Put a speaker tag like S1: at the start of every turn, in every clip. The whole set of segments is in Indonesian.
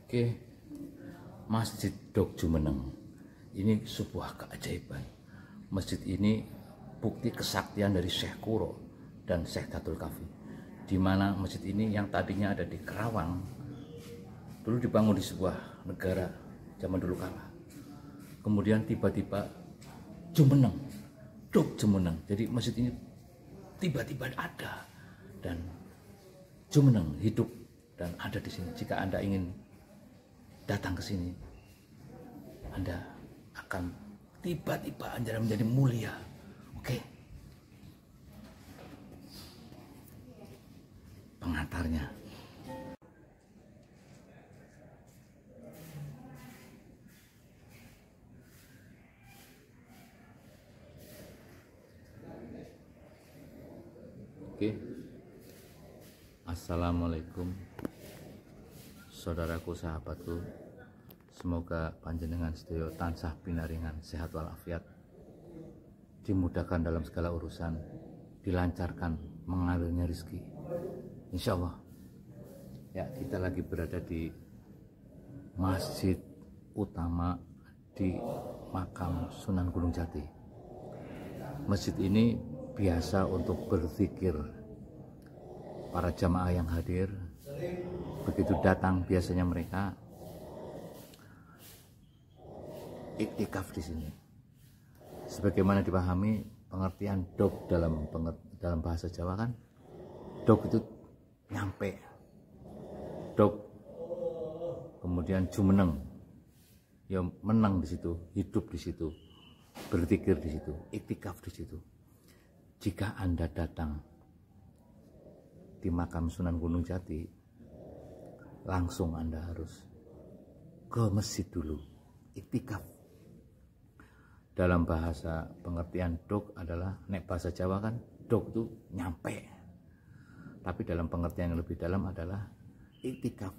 S1: Oke, Masjid Dok Jumeneng ini sebuah keajaiban. Masjid ini bukti kesaktian dari Syekh Kuro dan Syekh Datul Kafi, di mana masjid ini yang tadinya ada di Kerawang dulu dibangun di sebuah negara zaman dulu kala. Kemudian tiba-tiba Jumeneng, Dok Jumeneng. Jadi masjid ini tiba-tiba ada dan Jumeneng hidup dan ada di sini. Jika Anda ingin datang ke sini, Anda akan tiba-tiba Anda menjadi mulia. Oke. Pengantarnya. Oke. Assalamualaikum saudaraku, sahabatku. Semoga panjenengan sedaya tansah pinaringan sehat walafiat, dimudahkan dalam segala urusan, dilancarkan mengalirnya rezeki, insya Allah. Ya, kita lagi berada di masjid utama di makam Sunan Gunung Jati. Masjid ini biasa untuk berzikir. Para jamaah yang hadir begitu datang biasanya mereka iktikaf di sini. Sebagaimana dipahami pengertian dok dalam bahasa Jawa kan, dok itu nyampe, dok, kemudian jumeneng, ya menang di situ, hidup di situ, berzikir di situ, iktikaf di situ. Jika Anda datang di makam Sunan Gunung Jati, langsung Anda harus ke masjid dulu, iktikaf. Dalam bahasa pengertian dok adalah, nek bahasa Jawa kan dok itu nyampe, tapi dalam pengertian yang lebih dalam adalah iktikaf,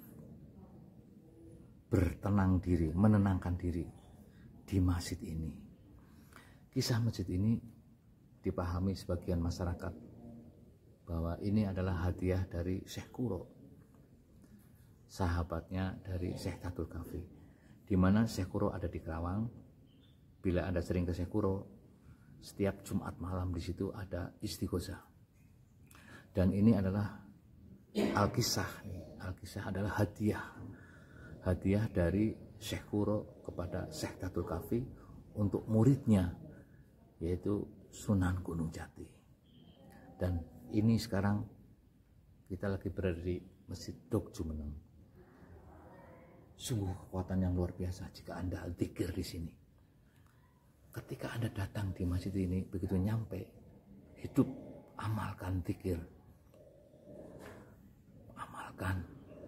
S1: bertenang diri, menenangkan diri di masjid ini. Kisah masjid ini dipahami sebagian masyarakat bahwa ini adalah hadiah dari Syekh Kuro, sahabatnya dari Syekh Datul Kafi, di mana Syekh Kuro ada di Kerawang. Bila Anda sering ke Syekh Kuro, setiap Jumat malam di situ ada istighosah. Dan ini adalah Alkisah. Alkisah adalah hadiah dari Syekh Kuro kepada Syekh Datul Kafi untuk muridnya, yaitu Sunan Gunung Jati. Dan ini sekarang kita lagi berada di Masjid Dok Jumeneng. Sungguh kekuatan yang luar biasa jika Anda zikir di sini. Ketika Anda datang di masjid ini, begitu nyampe, hidup, amalkan zikir. Amalkan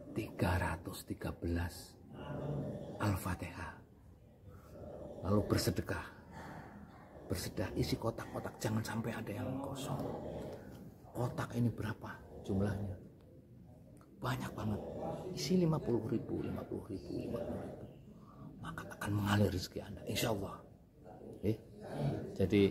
S1: 313 Al-Fatihah. Lalu bersedekah. Bersedekah, isi kotak-kotak, jangan sampai ada yang kosong. Kotak ini berapa jumlahnya? Banyak banget. Isi 50.000, 50.000, 50.000. Maka akan mengalir rezeki Anda, insya Allah. Jadi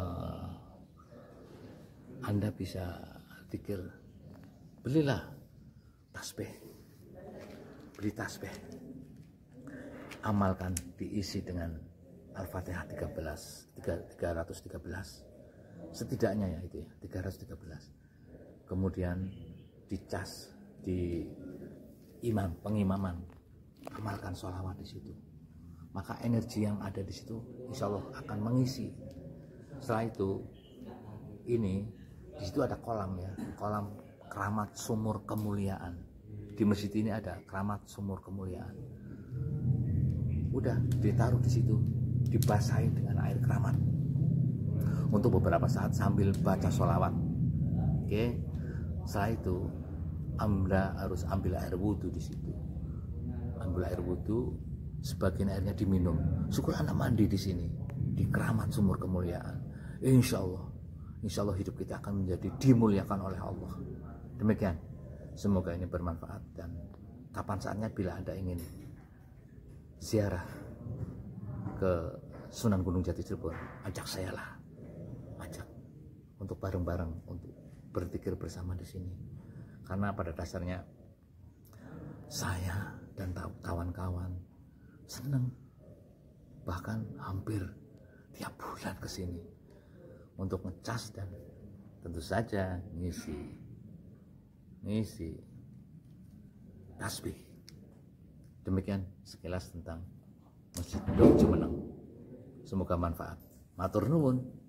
S1: Anda bisa zikir, belilah tasbih, beli tasbih, amalkan, diisi dengan Al-Fatihah 313, setidaknya ya itu ya, 313. Kemudian dicas di pengimaman, amalkan sholawat di situ. Maka energi yang ada di situ insya Allah akan mengisi. Setelah itu, ini di situ ada kolam ya, kolam keramat sumur kemuliaan. Di masjid ini ada keramat sumur kemuliaan. Udah ditaruh di situ, dibasahi dengan air keramat untuk beberapa saat sambil baca sholawat. Oke, setelah itu Anda harus ambil air wudhu di situ. Ambil air wudhu, sebagian airnya diminum. Syukur Anda mandi di sini, di keramat sumur kemuliaan. Insya Allah hidup kita akan menjadi dimuliakan oleh Allah. Demikian, semoga ini bermanfaat. Dan kapan saatnya bila Anda ingin ziarah ke Sunan Gunung Jati Cirebon, ajak saya lah, ajak untuk bareng-bareng untuk berzikir bersama di sini. Karena pada dasarnya saya dan kawan-kawan seneng, bahkan hampir tiap bulan ke sini untuk ngecas dan tentu saja ngisi tasbih. Demikian sekilas tentang Masjid Ndok Jumeneng. Semoga manfaat. Matur nuwun.